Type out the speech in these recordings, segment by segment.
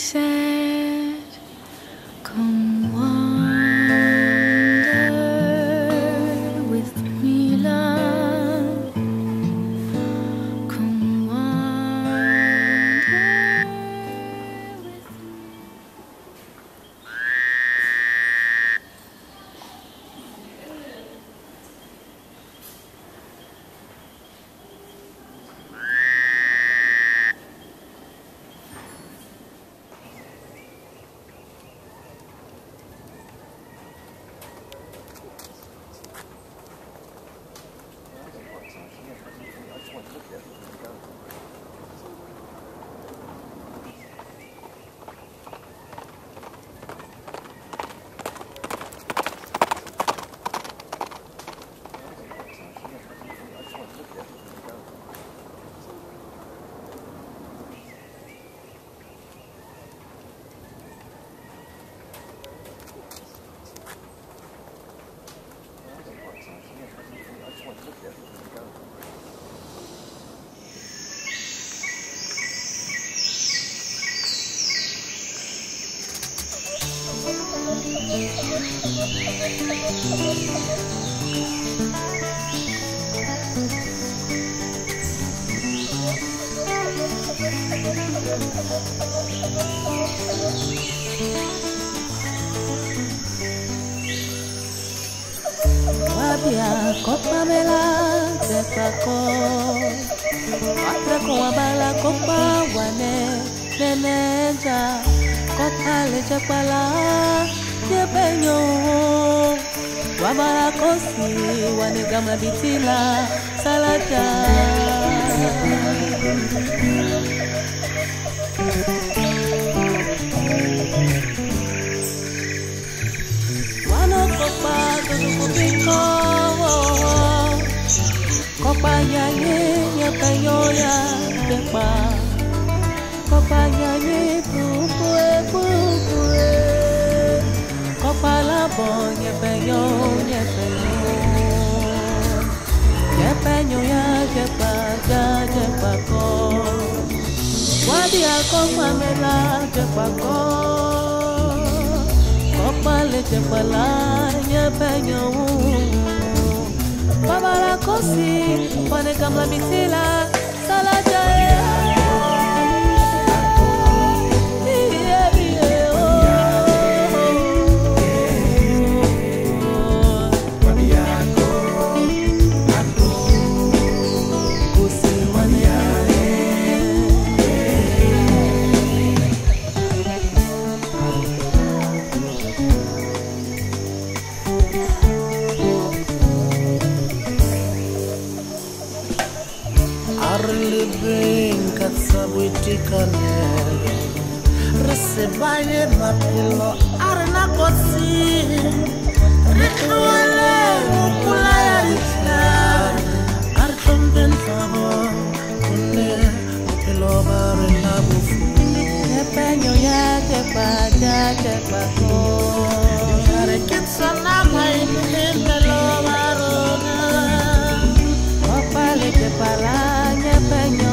said, come wander with me, love. Come wander with me. Wabia kopa mela tepako, wapre ko wabala kopa wane neneja, kopa leje pala yebenyo, wabala kosi wane gamla bitila salaja. Kopa kupiko, kopa nyanyi nyepenyoya depa, kopa nyanyi bubue bubue, kopa labo nyepenyo nyepenyoya depa depa ko, wadia kopa mela depa ko. Kopale cepalanya penyo, babala kosi, pane kamla bitila salaja. Brincat sabuiti canelo, recebanye mapilo arena kosi, rituale upulaya isla, archomben sabo, kune upilo barena bufu. Yepenyo ya jepa ko, Arekit salama inelo barona, kopale cepala nyepenyo.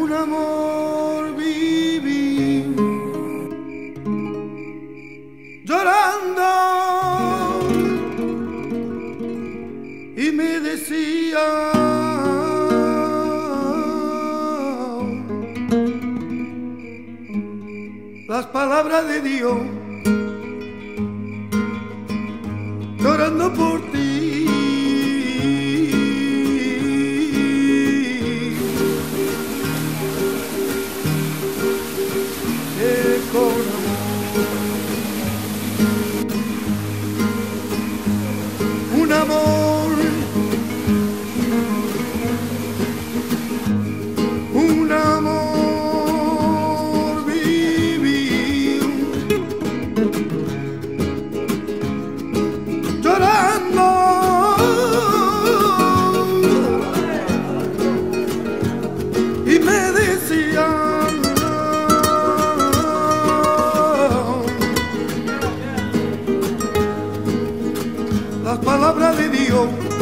un amor viví llorando y me decía las palabras de Dios llorando por ti. Con un amor, un amor viví llorando y me decían las palabras de Dios